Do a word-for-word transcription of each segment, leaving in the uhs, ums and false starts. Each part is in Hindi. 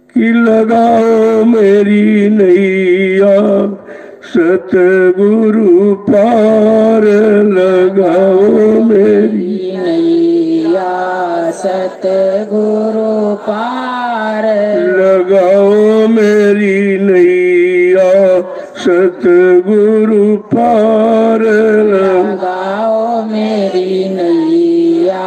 कि लगाओ मेरी नैया सतगुरु पार, लगाओ मेरी नैया सतगुरु पार, लगाओ मेरी नैया सतगुरु पार, लगाओ मेरी नैया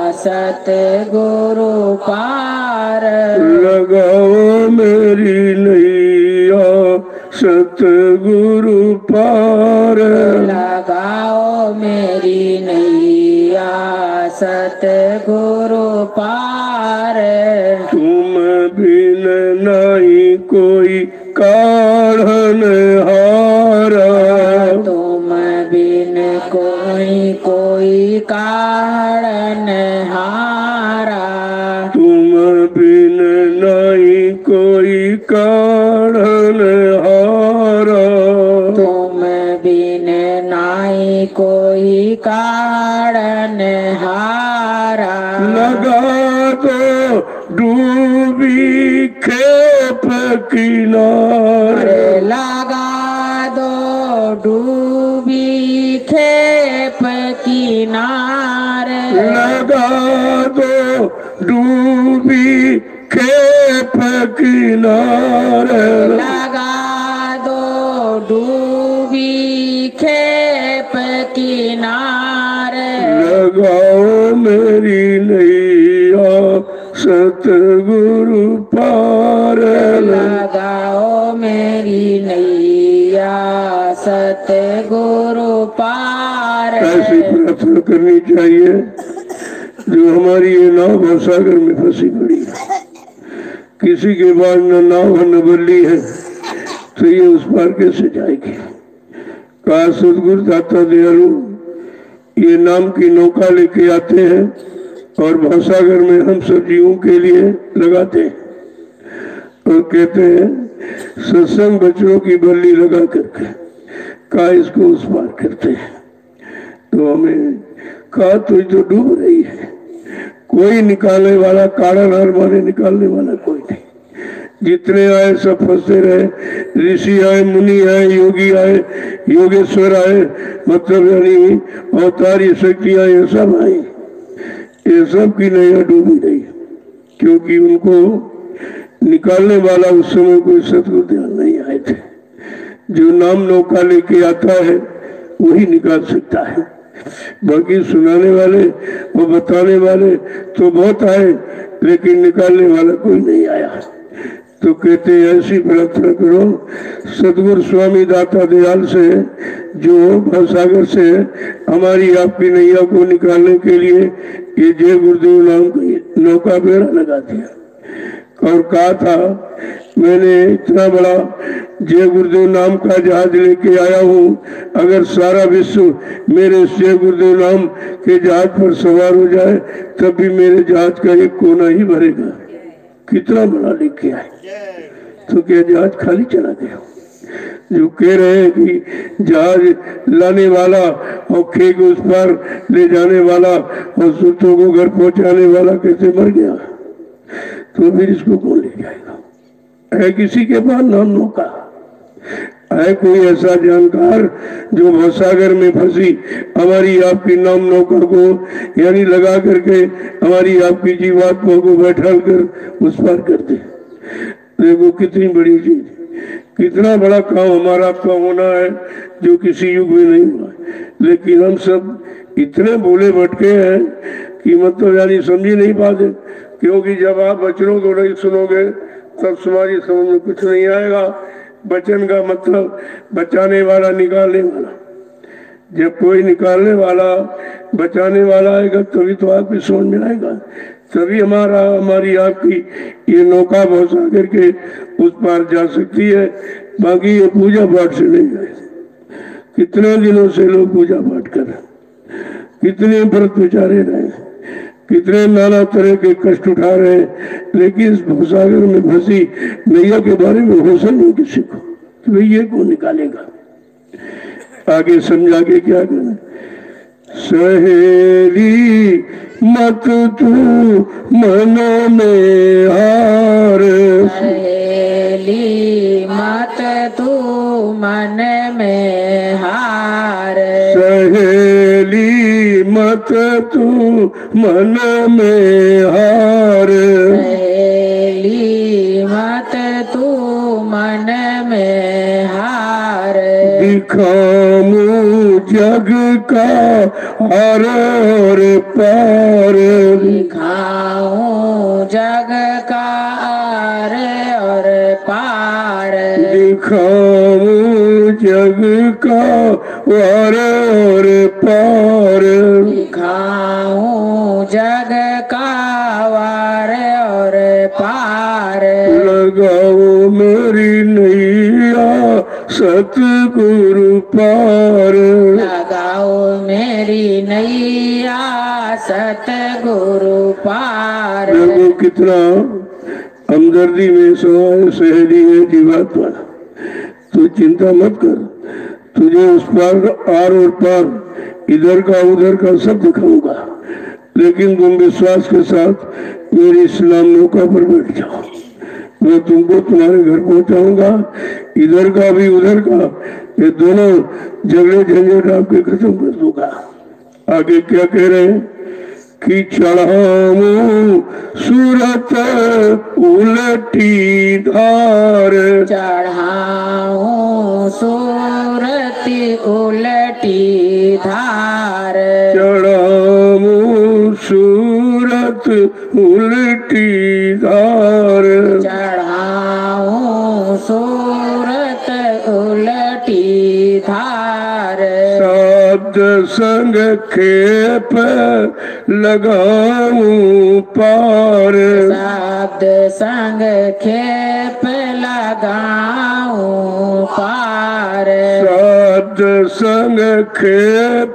सतगुरु पार, लगाओ मेरी नैया सतगुरु पार, लगाओ मेरी नैया सतगुरु पार, तुम बिन नहीं कोई काढ़न हारा, तुम बिन कोई कोई काढ़न हारा, तुम बिन नहीं कोई काढ़न हारा, तुम बिन नाई कोई काढ़न हारा, लगा दो डूबी खेप किनारे, लगा दो डूबी खेप किनारे, लगा दो डूबी खेप किनारे, लगा दो डूबी खेप किनारे, लगाओ मेरी नैया सतगुरु पार, लगाओ मेरी नैया सतगुरु पार। ऐसी प्रार्थना करनी चाहिए जो हमारी ये नाव भवसागर में फंसी पड़ी है। किसी के पास न नाव है न बल्ली है तो ये उस पार कैसे जाएगी। कहा सतगुरु दाता दयालु ये नाम की नौका लेके आते हैं और भवसागर में हम सब जीवों के लिए लगाते हैं और कहते हैं सत्संग बच्चों की बल्ली लगा करके कहा इसको उस पार करते हैं। तो हमें कहा तो तो डूब रही है, कोई निकालने वाला काड़ा नार मारे निकालने वाला कोई नहीं। जितने आए सब फंसते रहे, ऋषि आए, मुनि आए, योगी आए, योगेश्वर आए, मतलब यानी अवतारी शक्तियां ये सब आई, ये सब की नैया डूबी रही क्योंकि उनको निकालने वाला उस समय कोई सतगुरु ध्यान नहीं आए थे। जो नाम नौका लेके आता है वही निकाल सकता है, बाकी सुनाने वाले वो बताने वाले तो बहुत आए लेकिन निकालने वाला कोई नहीं आया। तो कहते ऐसी प्रार्थना करो सतगुरु स्वामी दाता दयाल से जो भवसागर से हमारी आपकी नैया को निकालने के लिए ये जय गुरुदेव नाम की नौका बेड़ा लगा दिया और कहा था मैंने इतना बड़ा जय गुरुदेव नाम का जहाज लेके आया हूँ, अगर सारा विश्व मेरे जय गुरुदेव नाम के जहाज पर सवार हो जाए तब भी मेरे जहाज का एक कोना ही भरेगा। कितना बड़ा लेके आए तो क्या जहाज खाली चला गया। जो कह रहे हैं कि जहाज लाने वाला और खे को उस पार ले जाने वाला और सूतों को घर पहुंचाने वाला कैसे मर गया तो फिर इसको कौन ले जाएगा। है किसी के पास नाम नौका, है कोई ऐसा जानकार जो भवसागर में फंसी हमारी आपकी नाम नौका को यानी लगा करके हमारी आपकी जीवात्मा को बैठा कर उस पार कर दे। देखो कितनी बड़ी चीज, कितना बड़ा काम हमारा आपका होना है जो किसी युग में नहीं हुआ। लेकिन हम सब इतने बोले भटके हैं कि मतलब यानी समझ ही नहीं पाते, क्योंकि जब आप वचनों को नहीं सुनोगे तब तुम्हारी समझ में कुछ नहीं आएगा। वचन का मतलब बचाने वाला, निकालने वाला। जब कोई निकालने वाला, बचाने वाला आएगा तभी तो आपकी समझ में आएगा, तभी हमारा हमारी आपकी ये नौका भवसागर के उस पार जा सकती है। बाकी ये पूजा पाठ से नहीं जाए। कितने दिनों से लोग पूजा पाठ कर रहे, कितने व्रत विचारे रहे, कितने नाना तरह के कष्ट उठा रहे हैं, लेकिन इस भवसागर में फंसी नैया के बारे में होश नहीं किसी को कि भाई ये कौन निकालेगा। आगे समझा के क्या करना। सहेली मत तू मनो में हार, मन में हार। पहली मत तू मन में हार। दिखाऊं जग का हार और पार। दिखाऊं जग का आर और पार। दिखाऊं जग का वार और पार। दिखाऊं जग का वार और पार। लगाओ मेरी नैया सतगुरु पार। लगाओ मेरी नैया सतगुरु पार। देखो कितना हमदर्दी में सवाल सहेली है जीवात्मा। तू चिंता मत कर, तुझे उस पार आर और पार इधर का उधर का सब दिखाऊंगा, लेकिन तुम विश्वास के साथ मेरी इस्लाम नौका पर बैठ जाओ। मैं तुमको तुम्हारे घर पहुंचाऊंगा, इधर का भी उधर का, ये दोनों झगड़े झंझट आपके खत्म कर दूंगा। आगे क्या कह रहे हैं कि चढ़ाऊं सूरत उलटी धार। चढ़ाऊं सूरत उलटी धार। चढ़ाऊं सूरत उलटी धार। चढ़ाऊं सूरत उलटी धार। शब्द संग खेप लगाऊं पार। शब्द संग खेप लगाऊं पार। शब्द संग खेप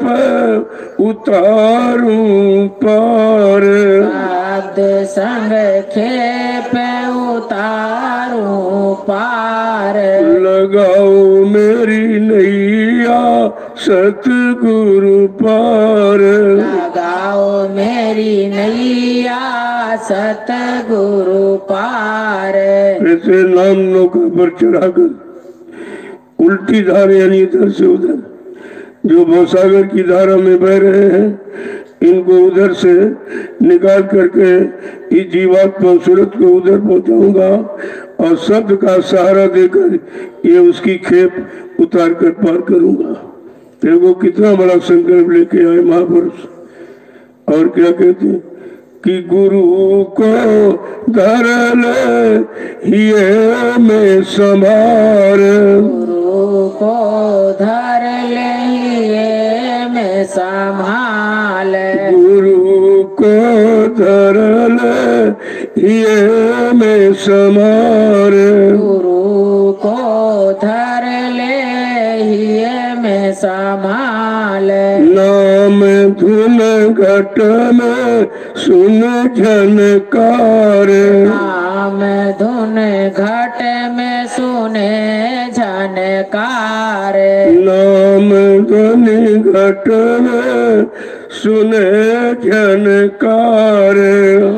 उतारूं पार। शब्द संग खेप उतारूं पार। लगाओ मेरी नैया सतगुरु पार। लगाओ मेरी नैया सतगुरु पार। ऐसे नाम नौका पर चढ़ाकर उल्टी धार यानी इधर से उधर जो भवसागर की धारा में बह रहे हैं, इनको उधर से निकाल करके इस जीवात्मा सूरत को उधर पहुंचाऊंगा और शब्द का सहारा देकर ये उसकी खेप उतार कर पार करूंगा। देखो कितना बड़ा संकल्प लेके आए महापुरुष। और क्या कहते हैं कि गुरु को धर ले ये में संभार। गुरु को धर ले ये में संभाल। गुरु को धर ले ये में संभार। गुरु को धर ले ये में संभाल। नाम धुन घट में सुन झनकार। नाम धुन घट में सुने झनकार। नाम धुन घट में सुने झनकार।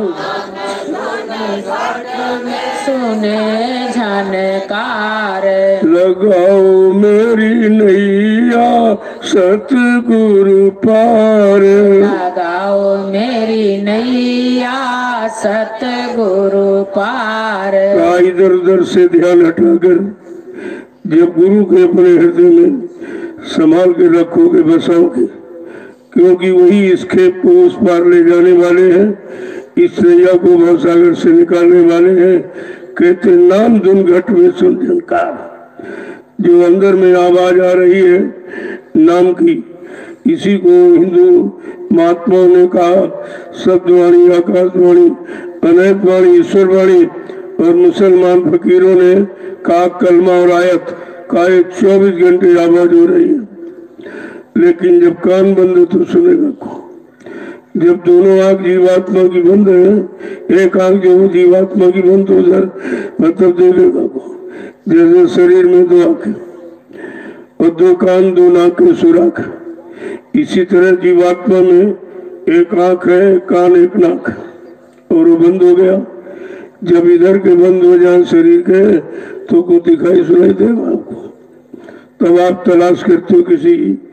सुने झनकार। लगाओ मेरी नैया सतगुरु पार। लगाओ मेरी नैया सतगुरु पार। इधर उधर से ध्यान हटाकर जब गुरु के अपने हृदय में संभाल के रखोगे, बसाओगे, क्योंकि वही इस खेप को उस पार ले जाने वाले हैं, इस नैया को भवसागर से निकालने वाले हैं। कहते नाम धुन घट में सुन झनकार। जो अंदर में आवाज आ रही है नाम की, इसी को हिंदू महात्माओं ने कहा शब्दवाणी, आकाशवाणी, अनहतवाणी, ईश्वरवाणी, और मुसलमान फकीरों ने कहा कलमा और आयत का एक चौबीस घंटे आवाज हो रही है। लेकिन जब कान बंद है तो सुनेगा कौन? जब दोनों आंख जीवात्मा की बंद है, एक आंख जो जीवात्मा की बंद हो जाए मतलब देखेगा कौन? जैसे शरीर में दो आंखें और दो कान, दो नाकें, सुराख, इसी तरह जीवात्मा में एक आंख है, एक कान, एक नाक, और वो बंद हो गया। जब इधर के बंद हो जाए शरीर के तो कुछ दिखाई सुनाई देगा आपको। तब आप तलाश करते हो किसी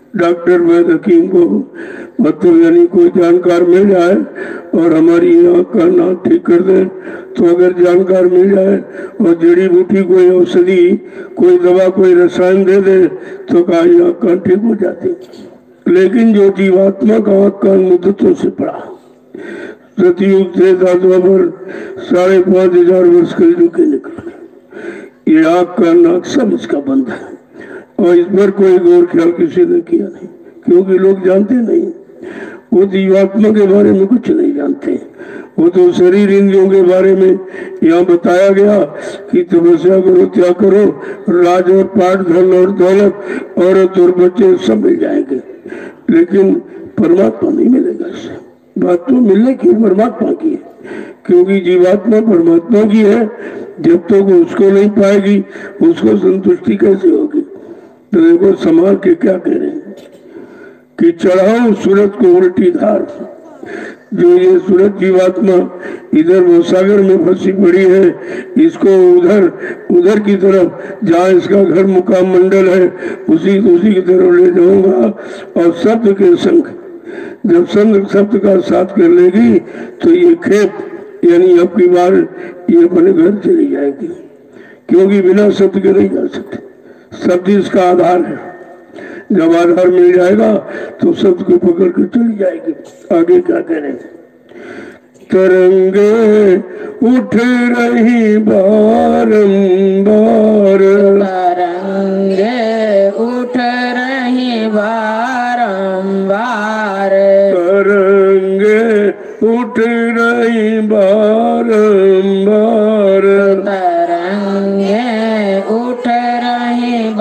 डॉक्टर वैद्य हकीम को मतलब यानी कोई जानकार मिल जाए और हमारी आँख का नाक ठीक कर दे, तो अगर जानकार मिल जाए और जड़ी बूटी कोई औषधि कोई दवा कोई रसायन दे दे तो कहा आँख का ठीक हो जाती। लेकिन जो जीवात्मा का आँख कान मुद्दतों से पड़ा, सतयुग थे द्वापर साढ़े पांच हजार वर्ष के रुके निकल, ये आँख का नाक सब इसका बंद है और इस पर कोई गौर ख्याल किसी ने किया नहीं, क्योंकि लोग जानते नहीं, वो जीवात्मा के बारे में कुछ नहीं जानते। वो तो शरीर इंद्रियों के बारे में यहाँ बताया गया कि तपस्या करो, त्याग करो, राज और पाठ, धन और दौलत, औरत और बच्चे सब मिल जाएंगे, लेकिन परमात्मा नहीं मिलेगा। इससे बात तो मिलने की परमात्मा की है, क्योंकि जीवात्मा परमात्मा की है, जब तक तो उसको नहीं पाएगी उसको संतुष्टि कैसे होगी। तो देखो संभाल के क्या कह रहे हैं कि चढ़ाओ सूरज को उल्टी धार। जो ये सूरज जीवात्मा इधर वो सागर में फंसी पड़ी है, इसको उधर उधर की तरफ जहाँ इसका घर मुकाम मंडल है उसी उसी की तरफ ले जाऊंगा। और शब्द के संग जब संग शब्द का साथ कर लेगी तो ये खेप यानी अब की बार ये अपने घर चली जाएगी, क्योंकि बिना शब्द के नहीं जा सकते। शब्द इसका आधार है, जब आधार मिल जाएगा तो शब्द को पकड़ कर चली जाएगी। आगे क्या करें, तरंगे उठ रही बारंबार, तरंगे उठ रही बारंबार, तरंगे उठ रही बारंबार, तरंगे उठ रही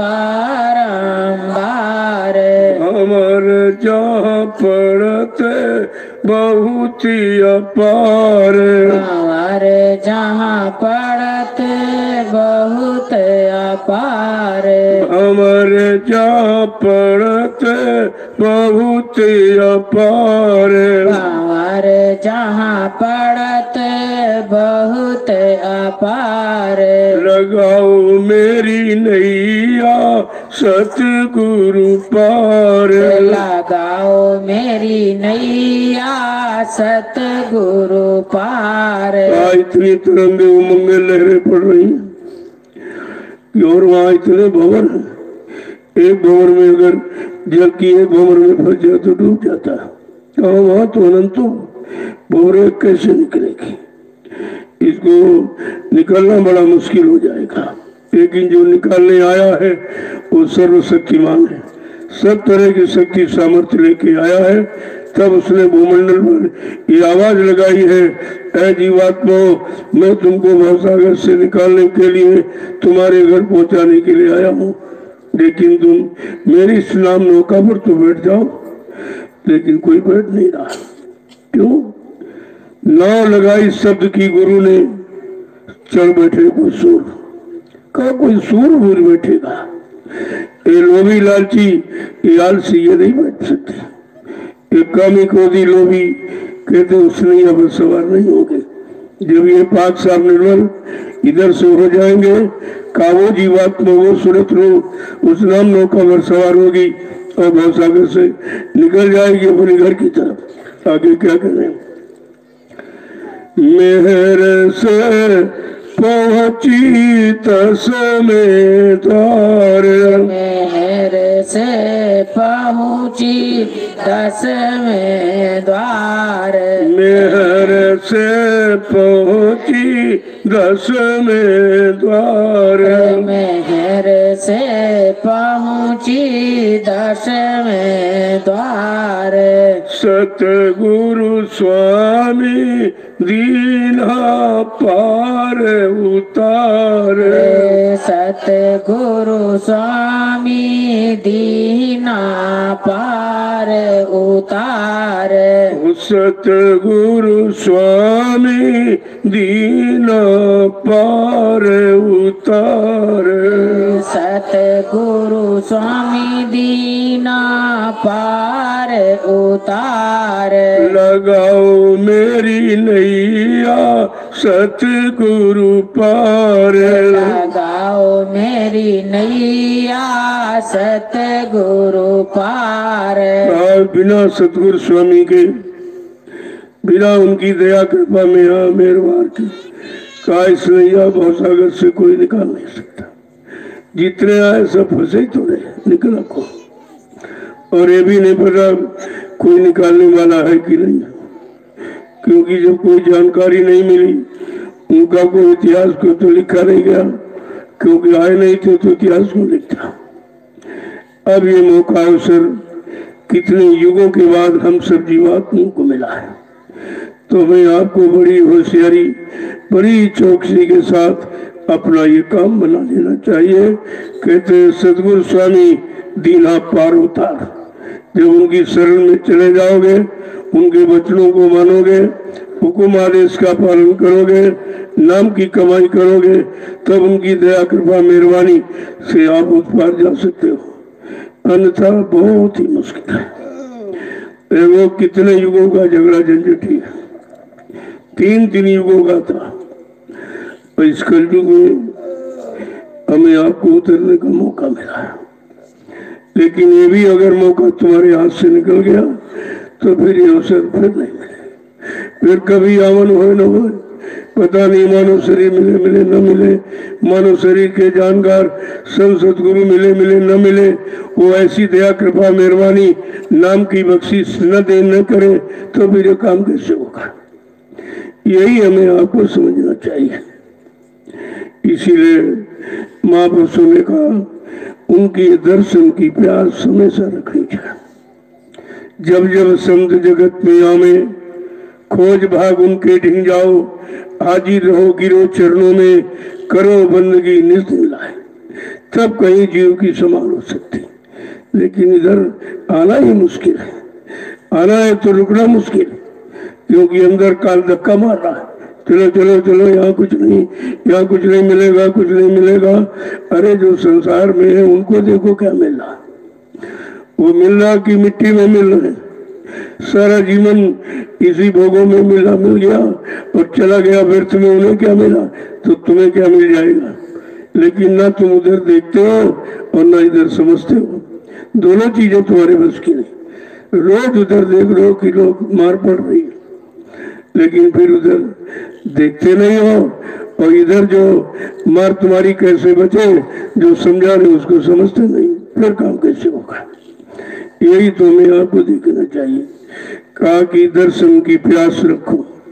बारंबार, अमर जहाँ पड़ते बहुत ही अपार, अमर जहाँ पड़ते बहुत अपार, अमर जहाँ पड़ते बहुत ही अपार, अमर जहाँ पड़ते बहुत अपार, लगाओ मेरी नैया सतगुरु पार, लगाओ मेरी नैया सतगुरु पार। इतनी तरंगे उमंगे लहरें पड़ रही हैं और वहाँ इतने भंवर हैं, एक भंवर में अगर जल की एक भंवर में फंस जाए तो डूब जाता है, और वहाँ तो अनंतो भंवरें कैसे निकलेगी, इसको निकलना बड़ा मुश्किल हो जाएगा। लेकिन जो निकालने आया है वो सर्वशक्तिमान है, सब तरह की शक्ति सामर्थ्य लेके आया है। तब उसने भूमंडल पर ये आवाज लगाई है, ऐ जीवात्मा मैं तुमको भवसागर से निकालने के लिए तुम्हारे घर पहुंचाने के लिए आया हूँ, लेकिन तुम मेरी स्नाम नौका पर तो बैठ जाओ। लेकिन कोई बैठ नहीं रहा, क्यों? नाव लगाई शब्द की गुरु ने, चढ़ बैठे कोई सूर का, कोई सूर भूल बैठेगा। ये लोभी लालची ये आलसी ये नहीं बैठ सकते। एक कामी क्रोधी लोभी कहते उसने अब सवार नहीं होंगे। जब ये पाक साफ निर्मल इधर से हो जाएंगे, का वो जीवात्मा वो सूरत रूप उस नाम नौका पर सवार होगी और भवसागर से निकल जाएगी अपने घर की तरफ। आगे क्या करें, मेहर से पहुंची तस में द्वार, मेहर से पहुंची दस में द्वार, मेहर से पहुंची दस में द्वार, मेहर से पहुंची दस में द्वार, सतगुरु स्वामी दीना पार उतार, सतगुरु स्वामी दीना पार उतार, सतगुरु स्वामी दीना पार उतार, सतगुरु स्वामी दीना पार उतार। लगाओ मेरी नैया सतगुरु पार। लगाओ मेरी नैया सतगुरु पार। बिना सतगुरु स्वामी के, बिना उनकी दया कृपा में यहाँ मेहरबान की का इस नैया भवसागर से कोई निकाल नहीं सकता। जितने आए सब फंसे तो रहे, निकला को। और ये भी नहीं पता कोई निकालने वाला है कि नहीं, क्योंकि जब कोई जानकारी नहीं मिली, उनका कोई इतिहास को तो लिखा नहीं गया, क्योंकि आए नहीं थे तो इतिहास को लिखता। अब ये मौका अवसर कितने युगों के बाद हम सब जीवात्माओं को मिला है, तो मैं आपको बड़ी होशियारी, बड़ी चौकसी के साथ अपना ये काम बना लेना चाहिए। कहते हैं सतगुरु स्वामी दीना पार उतार। जब उनकी शरण में चले जाओगे, उनके वचनों को मानोगे, हुक्म आदेश का पालन करोगे, नाम की कमाई करोगे, तब उनकी दया कृपा मेहरबानी से आप उस पार जा सकते हो, अन्यथा बहुत ही मुश्किल है। वो कितने युगों का झगड़ा झंझट है, तीन तीन युगों का था। और इस कलयुग में हमें आपको उतरने का मौका मिला है, लेकिन ये भी अगर मौका तुम्हारे हाथ से निकल गया तो फिर ये अवसर फिर नहीं मिले, फिर कभी आवन हो न हो, पता नहीं मानव शरीर मिले मिले न मिले, मानव शरीर के जानकार संत सतगुरु मिले मिले न मिले, वो ऐसी दया कृपा मेहरबानी नाम की बख्शिश न दे न करे तो फिर ये काम कैसे होगा। यही हमें आपको समझना चाहिए। इसीलिए महापुरुषों ने कहा उनके दर्शन की प्यास हमेशा रखनी चाहिए। जब जब संत जगत में आवे, खोज भाग उनके ढिंग जाओ, हाजिर रहो गिरो चरणों में, करो बंदगी निर्दिन लाए, तब कहीं जीव की संभाल हो सकती। लेकिन इधर आना ही मुश्किल है, आना है तो रुकना मुश्किल, क्योंकि अंदर काल धक्का मार रहा है। चलो चलो चलो, यहाँ कुछ नहीं, यहाँ कुछ नहीं मिलेगा, कुछ नहीं मिलेगा। अरे जो संसार में है उनको देखो क्या मिल रहा, वो मिल रहा कि मिट्टी में मिल रहा है। सारा जीवन इसी भोगों में मिला मिल गया और चला गया व्यर्थ में, उन्हें क्या मिला तो तुम्हें क्या मिल जाएगा। लेकिन ना तुम उधर देखते हो और ना इधर समझते हो, दोनों चीजें तुम्हारे बस की नहीं। रोज उधर देख रहे हो कि लोग मार पड़ रही है, लेकिन फिर उधर देखते नहीं हो, और इधर जो मार तुम्हारी कैसे बचे, जो समझा रहे उसको समझते नहीं, फिर काम कैसे होगा। यही तो हमें आपको देखना चाहिए। कहा कि दर्शन की प्यास रखो,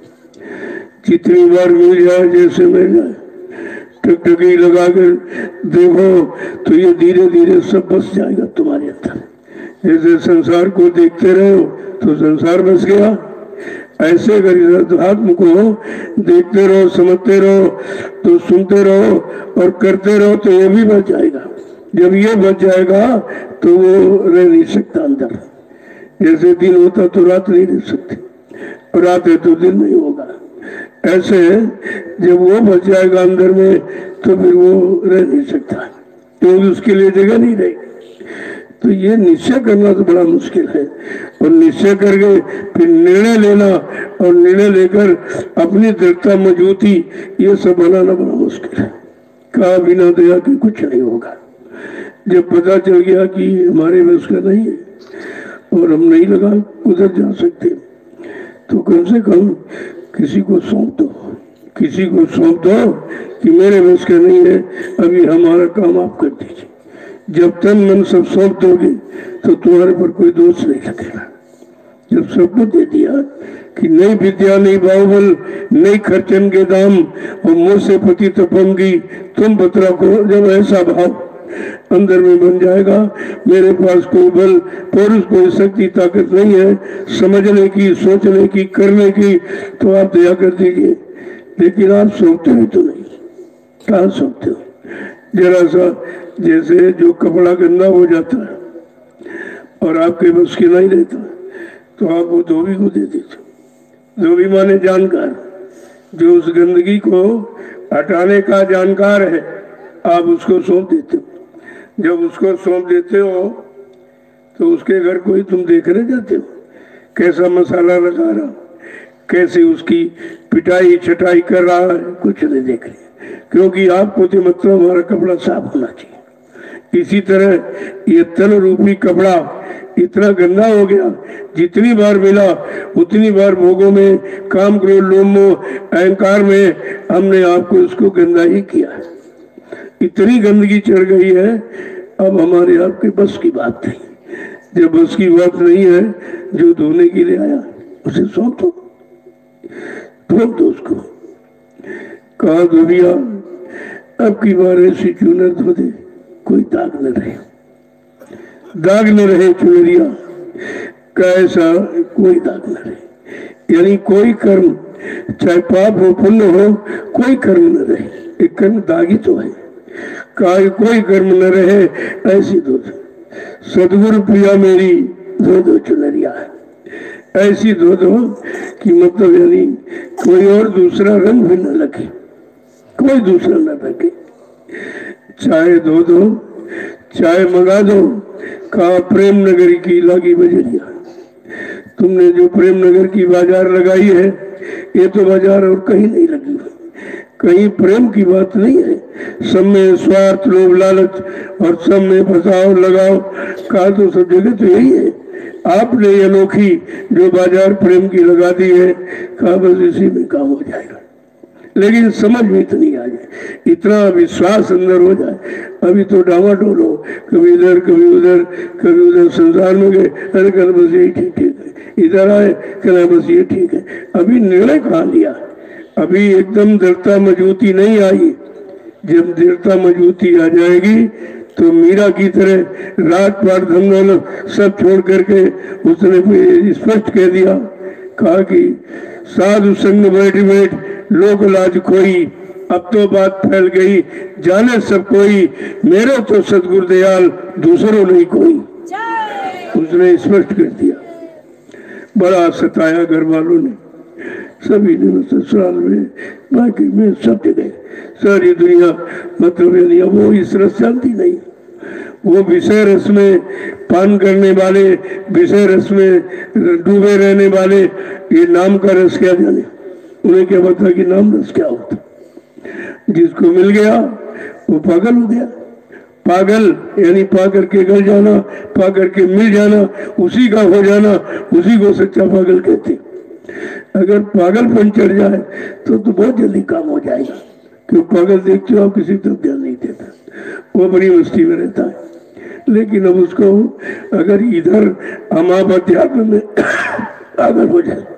जितनी बार मिल जाए जैसे मिल जाए, टकटकी लगाकर देखो तो ये धीरे धीरे सब बस जाएगा तुम्हारे अंदर। जैसे संसार को देखते रहो तो संसार बस गया, ऐसे अगर अध्यात्म को देखते रहो, समझते रहो, तो सुनते रहो और करते रहो तो ये भी बच जाएगा। जब ये बच जाएगा तो वो रह नहीं सकता अंदर। जैसे दिन होता तो रात नहीं रह सकती, रात है तो दिन नहीं होगा। ऐसे जब वो बच जाएगा अंदर में तो फिर वो रह नहीं सकता, क्योंकि उसके लिए जगह नहीं रहेगी। तो ये निश्चय करना तो बड़ा मुश्किल है, और निश्चय करके फिर निर्णय लेना और निर्णय लेकर अपनी दृढ़ता मजबूती ये सब बनाना बड़ा मुश्किल है। कहा बिना दया के कुछ नहीं होगा। जब पता चल गया कि हमारे बस का नहीं है और हम नहीं लगा उधर जा सकते, तो कम से कम किसी को सौंप दो, किसी को सौंप दो कि मेरे बस का नहीं है, अभी हमारा काम आप कर दीजिए। जब तन मन सब सौंप दोगे तो तुम्हारे पर कोई दोष नहीं लगेगा। जब सबको दे दिया कि नहीं विद्या नहीं बाहुबल नहीं खर्चन के दाम और मुँह से पति तपंगी तुम बतरा को, जब ऐसा भाव अंदर में बन जाएगा, मेरे पास कोई बल पुरुष कोई शक्ति ताकत नहीं है समझने की, सोचने की, करने की, तो आप दया कर दीजिए। लेकिन आप सोचते भी तो नहीं, कहाँ सोचते हो। जरा सा जैसे जो कपड़ा गंदा हो जाता है और आपके बस की नहीं रहता, तो आप वो धोबी को दे देते। धोबी माने जानकार, जो उस गंदगी को हटाने का जानकार है, आप उसको सौंप देते हो। जब उसको सौंप देते हो तो उसके घर कोई तुम देखने जाते हो कैसा मसाला लगा रहा, कैसे उसकी पिटाई छटाई कर रहा है, कुछ नहीं देख रहे, क्योंकि आपको तो मतलब हमारा कपड़ा साफ होना चाहिए। इसी तरह ये तन रूपी कपड़ा इतना गंदा हो गया, जितनी बार मिला उतनी बार भोगों में, काम क्रोध लोभ मोह अहंकार में हमने आपको उसको गंदा ही किया है। इतनी गंदगी चढ़ गई है, अब हमारे आपके बस की बात नहीं। जब बस की बात नहीं है, जो धोने के लिए आया उसे सौंप दो, सौंप दो उसको। कहा धोबिया अब की बार ऐसी चूनर धो दे कोई दाग न रहे, दाग न रहे चुनरिया का, ऐसा कोई दाग न रहे। यानी कोई कर्म चाहे पाप हो पुण्य हो, कोई कर्म न रहे, एक कर्म दागी तो है, कहा कोई कर्म न रहे ऐसी धो दो। सदगुरु प्रिया मेरी धो दो चुनरिया, ऐसी धो दो कि मतलब यानी कोई और दूसरा रंग भी न लगे, कोई दूसरा न लगे। चाय धो दो, चाय मंगा दो। कहा प्रेम नगर की लागी बजरिया, तुमने जो प्रेम नगर की बाजार लगाई है, ये तो बाजार और कहीं नहीं लगी, कहीं प्रेम की बात नहीं है। सब में स्वार्थ लोभ लालच और सब में फसाओ लगाओ, कहा तो सब जगह तो यही है। आपने ये अनोखी जो बाजार प्रेम की लगा दी है, कहा बस इसी में काम हो जाएगा। लेकिन समझ में इतनी आ जाए, इतना विश्वास अंदर हो जाए, अभी तो डामाडोल हो, कभी इधर कभी उधर कभी उधर संसार में गए, अरे कल बस यही ठीक ठीक है, इधर आए कल बस ये ठीक है। अभी निर्णय कहाँ लिया, अभी एकदम दृढ़ता मजबूती नहीं आई। जब दृढ़ता मजबूती आ जाएगी तो मीरा की तरह रात पार धन दौलत सब छोड़ करके उसने स्पष्ट कह दिया, कहा कि साधु संग बैठ बैठ लोक लाज खोई, अब तो बात फैल गई जाने सब कोई, मेरे तो सतगुरु दयाल दूसरों नहीं कोई। उसने स्पष्ट कर दिया। बड़ा सताया घर वालों ने, सभी ने ससुराल में, बाकी में सब जगह सारी दुनिया, मतलब यानी वो इस रस चलती नहीं। वो विषय रस में पान करने वाले, विषय रस में डूबे रहने वाले, ये नाम का रस क्या जाने, उन्हें क्या पता कि नाम रस क्या होता। जिसको मिल गया वो पागल हो गया। पागल यानी पा करके गल जाना, पा करके मिल जाना, उसी का हो जाना, उसी को सच्चा पागल कहते। अगर पागलपन चढ़ जाए तो तो बहुत जल्दी काम हो जाएगा, क्योंकि पागल देखते हो आप किसी तरफ ध्यान नहीं देता, वो बड़ी मस्ती में रहता है। लेकिन अब उसको अगर इधर हम आप अध्यात्म में पागल हो जाए,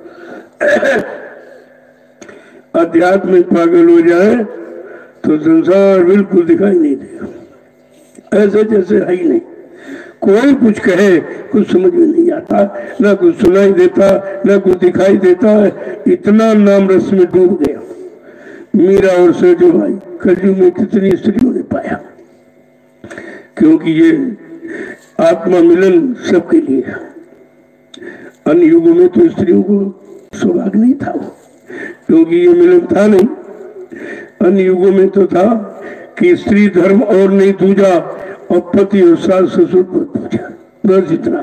अध्यात्म में पागल हो जाए तो संसार बिल्कुल दिखाई नहीं देगा, ऐसे जैसे है ही नहीं। कोई कुछ कहे कुछ समझ में नहीं आता, ना कुछ सुनाई देता, ना कुछ दिखाई देता है। इतना नाम रस में डूब गया मीरा और सजो भाई। कलयुग में कितनी स्त्रियों ने पाया, क्योंकि ये आत्मा मिलन सबके लिए है। अन्य युगों में तो स्त्रियों को सौभाग्य नहीं था वो, क्योंकि ये मिलन था नहीं। अन्य युगों में तो था कि स्त्री धर्म और नहीं दूजा, और पति और सास ससुर पर पूजा, बस इतना।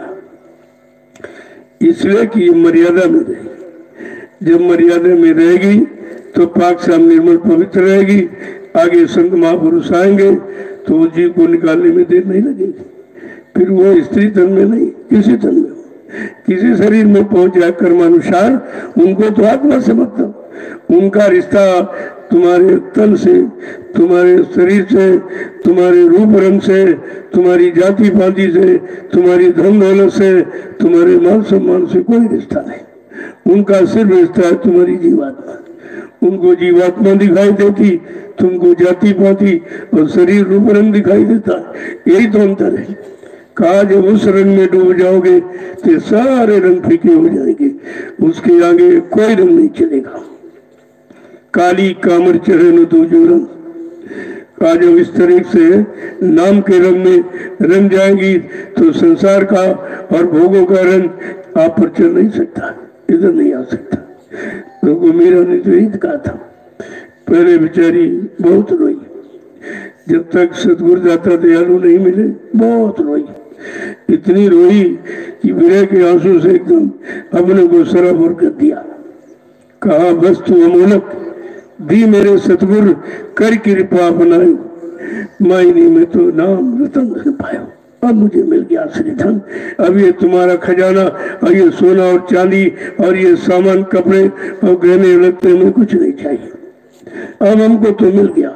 इसलिए कि ये मर्यादा में रहेगी। जब मर्यादा में रहेगी तो पाक साम निर्मल पवित्र रहेगी। आगे संत महापुरुष आएंगे तो वो जीव को निकालने में देर नहीं लगेगी। फिर वो स्त्री तन में नहीं, किसी तन में, किसी शरीर में पहुंच जाए कर्मानुसार, उनको तो आत्मा से मतलब, उनका रिश्ता तुम्हारे तन से, तुम्हारे शरीर से, तुम्हारे रूप रंग से, तुम्हारी जाति पाति से, तुम्हारी धन दौलत से, तुम्हारे मान सम्मान से कोई रिश्ता नहीं। उनका सिर्फ रिश्ता है तुम्हारी जीवात्मा। उनको जीवात्मा दिखाई देती, तुमको जाति पाति और शरीर रूप रंग दिखाई देता, यही तो अंतर है। कहा जब उस रंग में डूब जाओगे तो सारे रंग फीके हो जाएंगे, उसके आगे कोई रंग नहीं चलेगा। काली कामर चढ़े न तो जो रंग, का जब इस तरह से नाम के रंग में रंग जाएगी तो संसार का और भोगों का रंग आप पर चल नहीं सकता, इधर नहीं आ सकता। लोगों मीरा ने तो यही कहा था। पहले बेचारी बहुत रोई, जब तक सतगुरु दाता दयालु नहीं मिले। बहुत रोई, इतनी रोई कि विरह के आंसू से एकदम अपने को सराबोर कर दिया। कहा वस्तु अमोलक दी मेरे सतगुरु कर कृपा बनायो, मायने में तो नाम रतन से पायो। अब मुझे मिल गया श्री धन, अब ये तुम्हारा खजाना और ये सोना और चांदी और ये सामान कपड़े और गहने लगते में कुछ नहीं चाहिए। अब हमको तो मिल गया,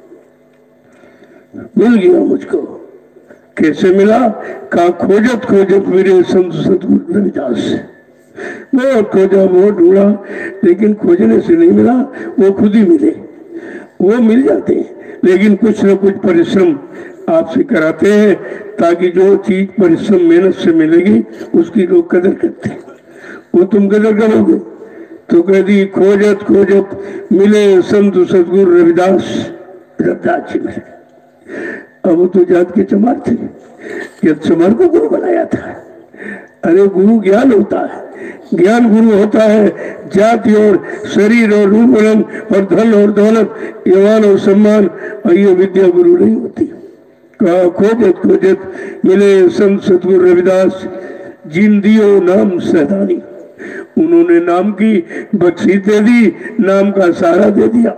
मिल गया मुझको। कैसे मिला? कहा खोजत खोजत मेरे संत सतगुरु रविदास से। बहुत खोजा, बहुत ढूंढा, लेकिन खोजने से नहीं मिला, वो खुद ही मिले। वो मिल जाते हैं, लेकिन कुछ न कुछ परिश्रम आपसे कराते हैं, ताकि जो चीज परिश्रम मेहनत से मिलेगी उसकी लोग कदर करते हैं। वो तुम कदर करोगे तो कह दी खोजत खोजत मिले संत सतगुरु रविदास। रविदास जी मिले। अब वो तो जात के चमार थे, कि चमार को गुरु बनाया था। अरे गुरु ज्ञान होता है, ज्ञान गुरु होता है। जाति और शरीर और रूप रंग और धन और दौलत, यौवन और सम्मान और ये विद्या गुरु नहीं होती। कहा खोजत खोजत मिले संत सतगुरु रविदास, जिन दियो नाम सैदानी। उन्होंने नाम की बख्शीश दे दी, नाम का सहारा दे दिया।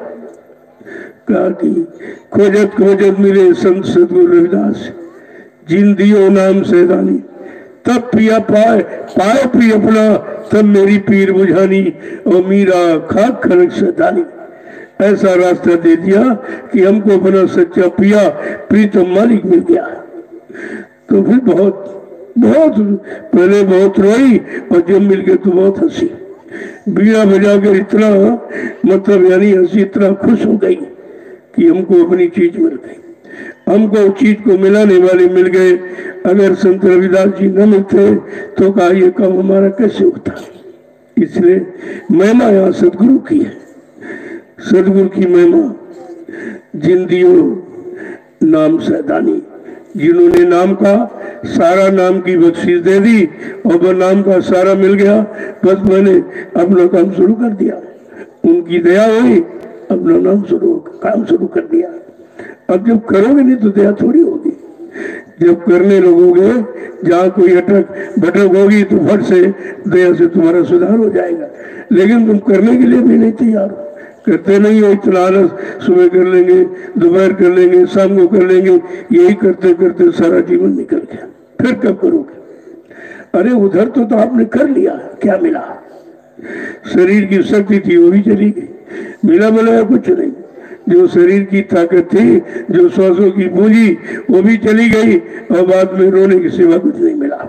कहा कि खोजत खोजत मिले संत सतगुरु रविदास, जिन दियो नाम सैदानी। तब पिया पाए पाए प्रिय अपना, तब मेरी पीर बुझानी और मीरा खाक खनक सैदानी। ऐसा रास्ता दे दिया कि हमको अपना सच्चा पिया प्रीतम मालिक मिल गया। तो फिर बहुत बहुत पहले बहुत रोई, और जब मिल गए तो बहुत हंसी। बीड़ा बजाकर इतना मतलब यानी हंसी, इतना खुश हो गई कि हमको अपनी चीज मिल गई, हमको चीज को मिलाने वाले मिल गए। अगर संत रविदास जी न मिलते तो कहा ये काम हमारा कैसे होता। इसलिए महिमा यहाँ सदगुरु की है, सदगुरु की महिमा। जिन दियो नाम सैदानी, जिन्होंने नाम का सारा नाम की बख्शीश दे दी और वह नाम का सारा मिल गया, बस मैंने अपना काम शुरू कर दिया। उनकी दया हुई, अपना नाम शुरू काम शुरू कर दिया। अब जब करोगे नहीं तो दया थोड़ी होगी। जब करने लगोगे, जहाँ कोई अटक भटक होगी तो फट से दया से तुम्हारा सुधार हो जाएगा। लेकिन तुम करने के लिए भी नहीं तैयार हो, करते नहीं हो। इतना आलस, सुबह कर लेंगे, दोपहर कर लेंगे, शाम को कर लेंगे, यही करते करते सारा जीवन निकल गया। फिर कब करोगे? अरे उधर तो, तो आपने कर लिया, क्या मिला? शरीर की शक्ति थी वो भी चली गई, मिला मिला कुछ नहीं। जो शरीर की ताकत थी, जो श्वासों की पूंजी, वो भी चली गई, और बाद में रोने की सिवा कुछ नहीं मिला।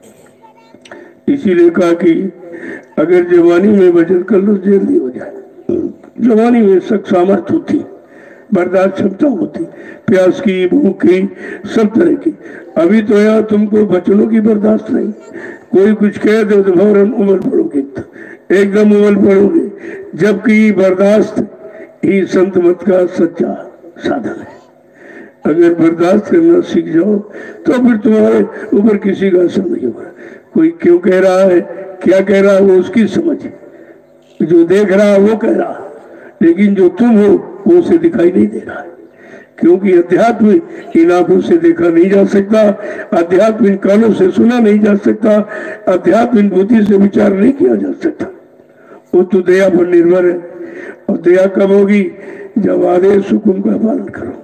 इसीलिए कहा कि अगर जवानी में बचत कर लो जल्दी हो जाए। जवानी में शक सामर्थ्य होती, बर्दाश्त क्षमता होती, प्यास की, भूख की, सब तरह की। अभी तो यार तुमको बचनों की बर्दाश्त नहीं। कोई कुछ कह दे तो फौरन उमल पड़ोगे, एकदम उमल पड़ोगे। जबकि बर्दाश्त ही संत मत का सच्चा साधन है। अगर बर्दाश्त करना सीख जाओ तो फिर तुम्हारे ऊपर किसी का असर नहीं होगा। कोई क्यों कह रहा है, क्या कह रहा है, वो उसकी समझ है। जो देख रहा है वो कह रहा है, लेकिन जो तुम हो वो उसे दिखाई नहीं दे रहा है। क्योंकि अध्यात्म इन आंखों से देखा नहीं जा सकता, अध्यात्म इन कानों से सुना नहीं जा सकता, अध्यात्म इन बुद्धि से विचार नहीं किया जा सकता। वो तो दया पर निर्भर है। और दया कब होगी? जब आदेश हुक्म का पालन करो।